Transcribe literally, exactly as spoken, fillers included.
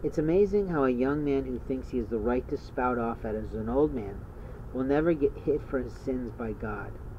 It's amazing how a young man who thinks he has the right to spout off at as an old man will never get hit for his sins by God.